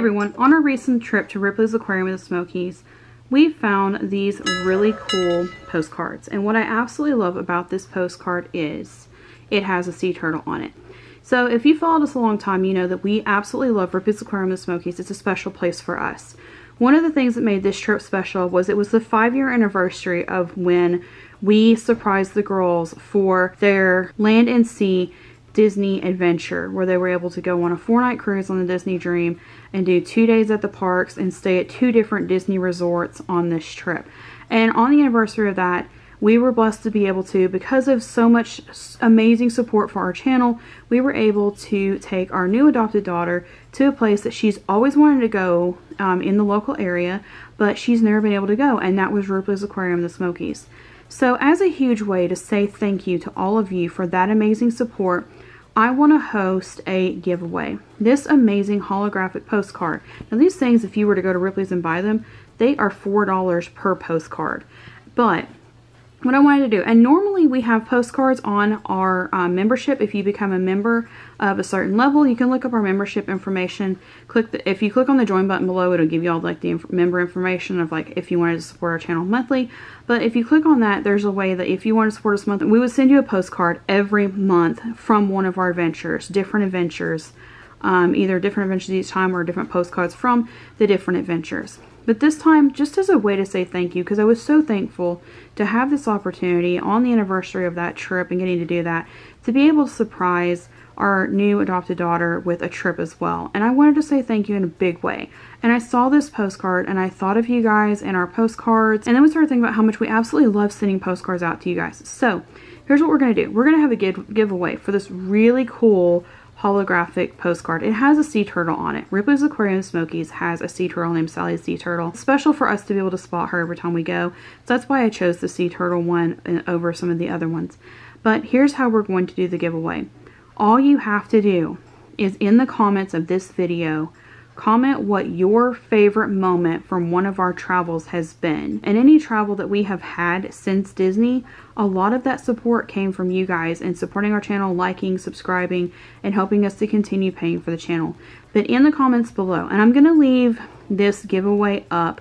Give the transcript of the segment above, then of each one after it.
everyone, on our recent trip to Ripley's Aquarium in the Smokies, we found these really cool postcards. And what I absolutely love about this postcard is it has a sea turtle on it. So if you followed us a long time, you know that we absolutely love Ripley's Aquarium in the Smokies. It's a special place for us. One of the things that made this trip special was it was the 5-year anniversary of when we surprised the girls for their land and sea Disney adventure, where they were able to go on a 4-night cruise on the Disney Dream and do 2 days at the parks and stay at 2 different Disney resorts on this trip. And on the anniversary of that, we were blessed to be able to, because of so much amazing support for our channel, we were able to take our new adopted daughter to a place that she's always wanted to go in the local area, but she's never been able to go, and that was Ripley's Aquarium in the Smokies. So as a huge way to say thank you to all of you for that amazing support, I want to host a giveaway. This amazing holographic postcard. Now these things, if you were to go to Ripley's and buy them, they are $4 per postcard. But what I wanted to do, and normally we have postcards on our membership. If you become a member of a certain level, you can look up our membership information. If you click on the join button below, it'll give you all like the member information of like if you wanted to support our channel monthly. But if you click on that, there's a way that if you want to support us monthly, we would send you a postcard every month from one of our adventures, different adventures, either different adventures each time or different postcards from the different adventures. But this time, just as a way to say thank you, because I was so thankful to have this opportunity on the anniversary of that trip and getting to do that, to be able to surprise our new adopted daughter with a trip as well. And I wanted to say thank you in a big way. And I saw this postcard and I thought of you guys and our postcards, and then we started thinking about how much we absolutely love sending postcards out to you guys. So here's what we're going to do. We're going to have a giveaway for this really cool holographic postcard. It has a sea turtle on it. Ripley's Aquarium Smokies has a sea turtle named Sally Sea Turtle. It's special for us to be able to spot her every time we go. So that's why I chose the sea turtle one over some of the other ones. But here's how we're going to do the giveaway. All you have to do is in the comments of this video, comment what your favorite moment from one of our travels has been. And any travel that we have had since Disney, a lot of that support came from you guys and supporting our channel, liking, subscribing, and helping us to continue paying for the channel. But in the comments below, and I'm going to leave this giveaway up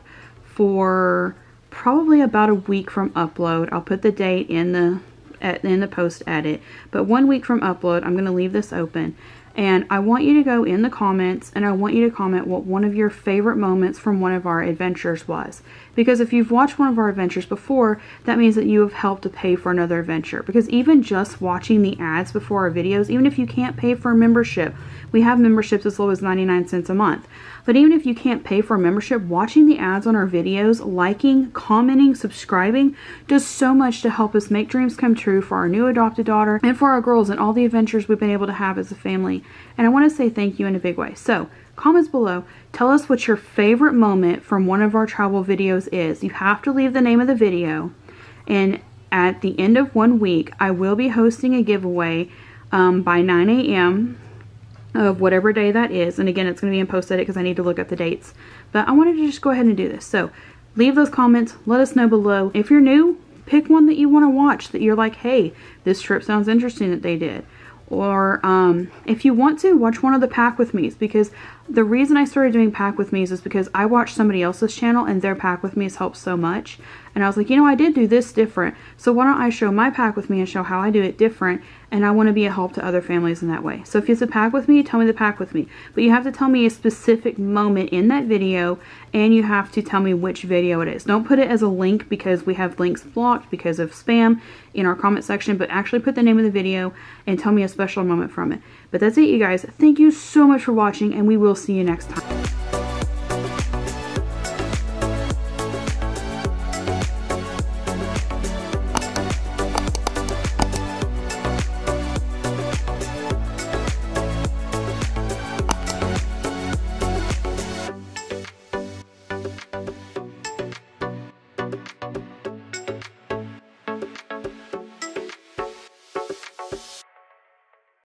for probably about a week from upload. I'll put the date in the post edit, but 1 week from upload, I'm going to leave this open. And I want you to go in the comments and I want you to comment what one of your favorite moments from one of our adventures was. Because if you've watched one of our adventures before, that means that you have helped to pay for another adventure. Because even just watching the ads before our videos, even if you can't pay for a membership, we have memberships as low as 99 cents a month. But even if you can't pay for a membership, watching the ads on our videos, liking, commenting, subscribing, does so much to help us make dreams come true for our new adopted daughter and for our girls and all the adventures we've been able to have as a family. And I want to say thank you in a big way. So, comments below, tell us what your favorite moment from one of our travel videos is. You have to leave the name of the video. And at the end of 1 week, I will be hosting a giveaway by 9 a.m. of whatever day that is. And again, it's going to be in post edit because I need to look up the dates. But I wanted to just go ahead and do this. So leave those comments. Let us know below. If you're new, pick one that you want to watch, that you're like, hey, this trip sounds interesting that they did. Or if you want to, watch one of the Pack With Me's, because the reason I started doing Pack With Me's is because I watched somebody else's channel and their Pack With Me's helped so much. And I was like, you know, I did do this different. So why don't I show my Pack With Me and show how I do it different? And I want to be a help to other families in that way. So if it's a Pack With Me, tell me the Pack With Me. But you have to tell me a specific moment in that video, and you have to tell me which video it is. Don't put it as a link because we have links blocked because of spam in our comment section, but actually put the name of the video and tell me a special moment from it. But that's it, you guys. Thank you so much for watching, and we will see you next time.